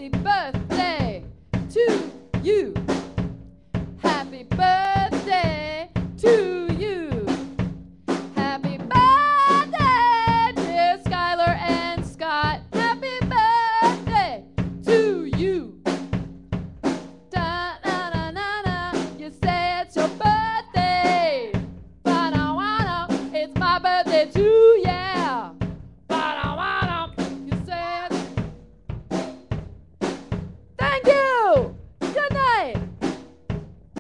Happy birthday to you. Happy birthday to you. Happy birthday, dear Skylar and Scott. Happy birthday to you. Da na na na na. You say it's your birthday, but I wanna. It's my birthday too.